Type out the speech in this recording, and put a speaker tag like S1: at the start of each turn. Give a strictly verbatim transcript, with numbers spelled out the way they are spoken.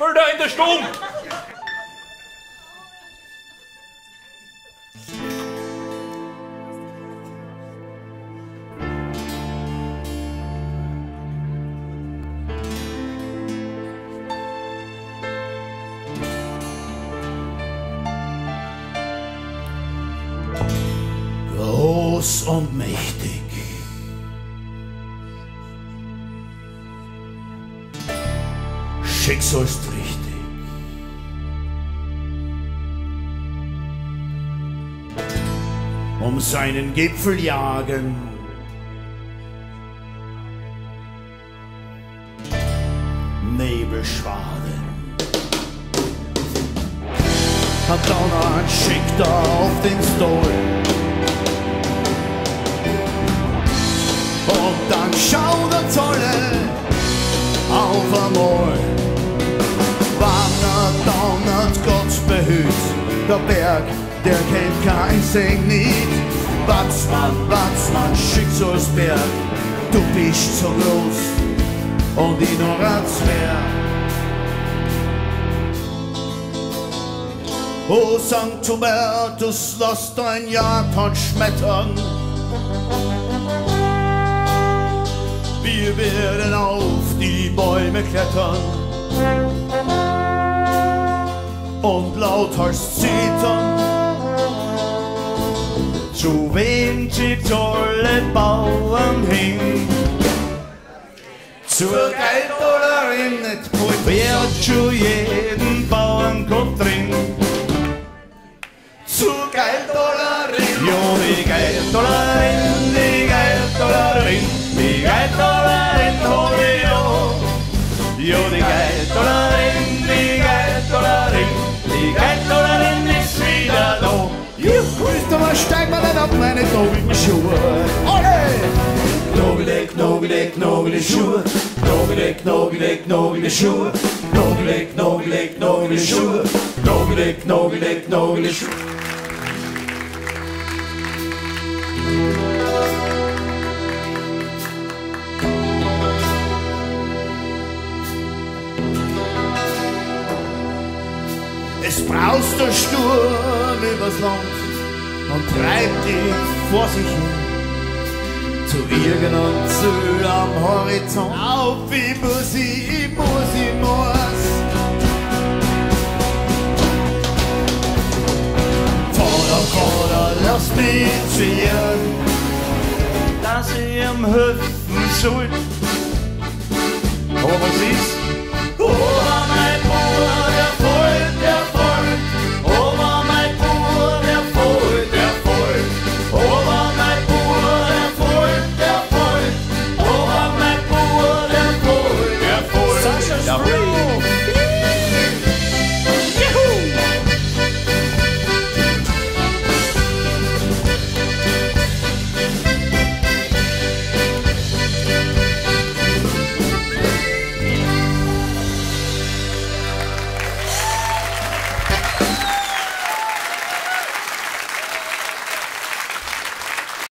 S1: Gipfel da in der Stube.
S2: Groß und mächtig. Schicksalsträchtig. Um seinen Gipfel jagen. Nebelschwaden. Hat Donner schickt er auf den Stol. Und dann schaut der Zolle auf einmal. Wandert, donnert, Gott behüt. Der Berg, der kennt kein Zenit. Watzmann, Watzmann, Schicksalsberg. Du bist so groß und ich noch ein Zwerg. O Sankt Hubertus, lass dein Jagdhorn schmettern. Wir werden auf die Bäume klettern und lauthals zittern. Zu wem schickt alle Bauern hin? Zur Geldollerin, nicht bald wird schon jeden Bauernkopf drin. Zur Geldollerin, ja die Geldollerin, die Geldollerin. Die Geldollerin hol ich ja. Ja, die Geldollerin, die Geldollerin, die Geldollerin ist wieder da. Juhu, ist aber steig mal nicht auf meine knobigen Schuhe. Ole! Knobele, knobele, knobele Schuhe. Knobele, knobele, knobele Schuhe. Knobele, knobele, knobele Schuhe. Knobele, knobele, knobele Schuhe. Es braust der Sturm übers Land und treibt dich vor sich hin. Zu irgendeinem Ziel am Horizont. Auf wie muss ich, ich muss, ich muss. Vater, Vater, lass mich ziehen, dass ich am Hüpfen soll. Aber was ist? Oh, mein Bruder, der folgt, der folgt. Oh, mein Bruder, der folgt, der folgt. Oh, mein Bruder, der folgt, der folgt. Oh, mein Bruder, der folgt, der folgt. Sascha Wurglits.